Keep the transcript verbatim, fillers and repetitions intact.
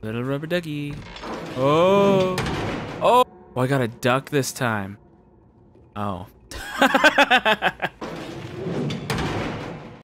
Little rubber ducky. Oh. Oh. Oh, I got a duck this time. Oh.